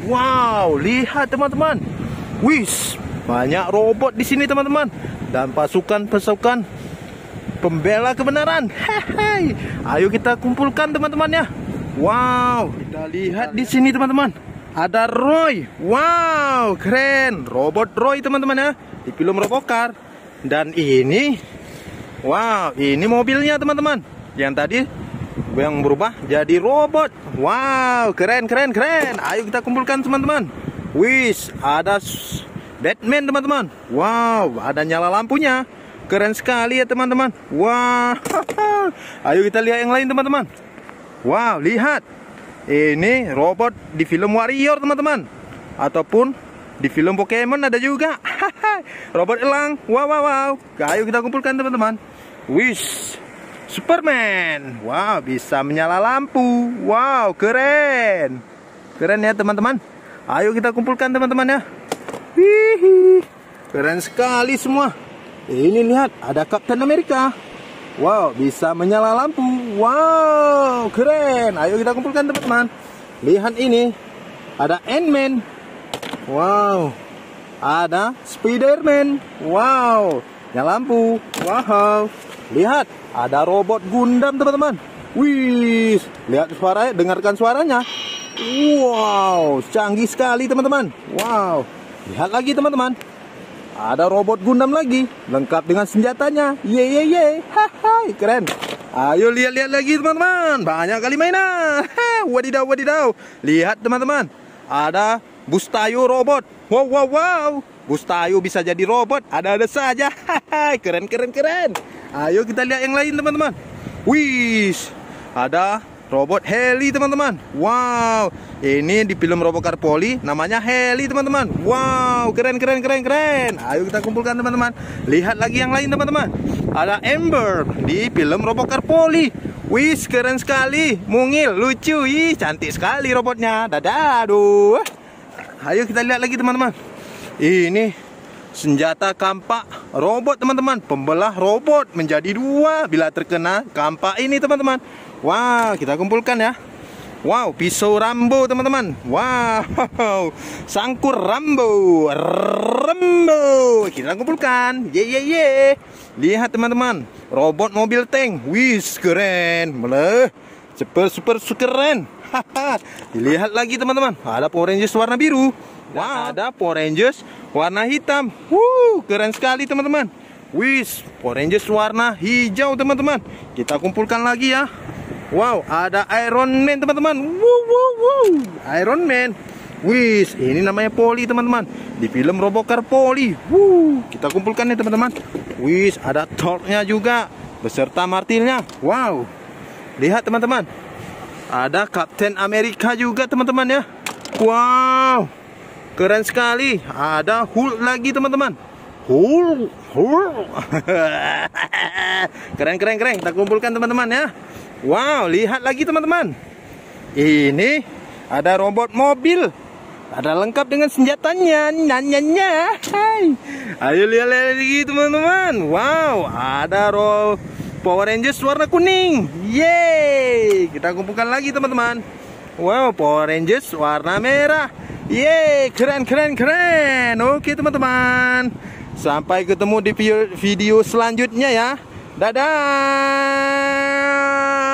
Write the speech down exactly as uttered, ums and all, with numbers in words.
Wow, lihat teman-teman. Wis, banyak robot di sini teman-teman. Dan pasukan-pasukan pembela kebenaran. Hehe. Ayo kita kumpulkan teman-teman ya. Wow, kita lihat di sini teman-teman. Ada Roy. Wow, keren. Robot Roy teman-teman ya. Di film Robocar. Dan ini, wow, ini mobilnya teman-teman. Yang tadi yang berubah jadi robot. Wow, keren, keren, keren. Ayo kita kumpulkan teman-teman. Wis, ada Batman teman-teman. Wow, ada nyala lampunya. Keren sekali ya teman-teman. Wow. Ayo kita lihat yang lain teman-teman. Wow, lihat. Ini robot di film Warrior teman-teman. Ataupun di film Pokemon ada juga. Robot elang. Wow, wow, wow. Ayo kita kumpulkan teman-teman. Wish, Superman. Wow, bisa menyala lampu. Wow, keren. Keren ya teman-teman. Ayo kita kumpulkan teman-teman ya. Hihi. Keren sekali semua. Ini lihat, ada Captain America. Wow, bisa menyala lampu. Wow, keren. Ayo kita kumpulkan teman-teman. Lihat ini, ada Ant-Man. Wow, ada Spider-Man. Wow, nyala lampu. Wow, lihat, ada robot Gundam teman-teman. Wih, lihat suaranya, dengarkan suaranya. Wow, canggih sekali teman-teman. Wow, lihat lagi teman-teman. Ada robot Gundam lagi, lengkap dengan senjatanya. Ye ye ye, hai, keren. Ayo lihat-lihat lagi teman-teman. Banyak kali mainan. Wadidaw wadidaw. Lihat teman-teman. Ada Bustayo robot. Wow wow wow. Bustayo bisa jadi robot. Ada-ada saja. Keren keren keren. Ayo kita lihat yang lain teman-teman. Wih, ada robot heli teman-teman. Wow, ini di film Robocar Poli namanya heli teman-teman. Wow, keren keren keren keren. Ayo kita kumpulkan teman-teman. Lihat lagi yang lain teman-teman. Ada Ember di film Robocar Poli. Wih, keren sekali. Mungil, lucu. Ih, cantik sekali robotnya. Dadah, aduh. Ayo kita lihat lagi teman-teman. Ini senjata kampak robot teman-teman. Pembelah robot menjadi dua bila terkena kampak ini teman-teman. Wow, kita kumpulkan ya. Wow, pisau Rambo teman-teman. Wow, sangkur Rambo. Rambo. Kita kumpulkan. Ye ye ye. Lihat teman-teman, robot mobil tank. Wih, keren. Meleh. Super super keren. Lihat lagi teman-teman, ada Power Rangers warna biru. Wow, ada Power Rangers warna hitam. Wuh, keren sekali teman-teman. Wih, Power Rangers warna hijau teman-teman. Kita kumpulkan lagi ya. Wow, ada Iron Man teman-teman. Wow, wow, wow. Iron Man. Wih, ini namanya Poli teman-teman. Di film Robocar Poli. Wuh, kita kumpulkan nih teman-teman. Wih, ada Thor-nya juga beserta martilnya. Wow. Lihat teman-teman. Ada Captain America juga teman-teman ya. Wow. Keren sekali. Ada Hulk lagi teman-teman. Hulk, Hulk. Keren keren keren. Kita kumpulkan teman-teman ya. Wow, lihat lagi teman-teman. Ini ada robot mobil. Ada lengkap dengan senjatanya. Nanyanya. Hai. Ayo lihat lagi teman-teman. Wow, ada ro Power Rangers warna kuning. Yeay. Kita kumpulkan lagi teman-teman. Wow, Power Rangers warna merah. Yeay, keren keren keren. Oke teman-teman. Sampai ketemu di video selanjutnya ya. Dadah.